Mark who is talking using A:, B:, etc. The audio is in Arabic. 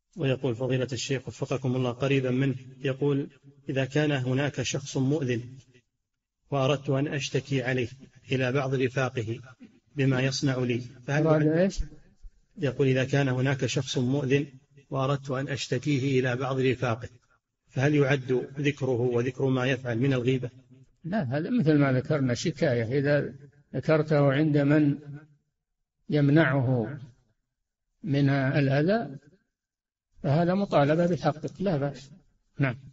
A: ويقول فضيلة الشيخ وفقكم الله قريبا منه، يقول إذا كان هناك شخص مؤذن وأردت أن أشتكي عليه إلى بعض رفاقه بما يصنع لي، يقول إذا كان هناك شخص مؤذن وأردت أن أشتكيه إلى بعض رفاقه، فهل يعد ذكره وذكر ما يفعل من الغيبة؟
B: لا، هذا مثل ما ذكرنا شكاية، إذا ذكرته عند من يمنعه من الأذى فهذا مطالبة بحقك، لا بأس. نعم.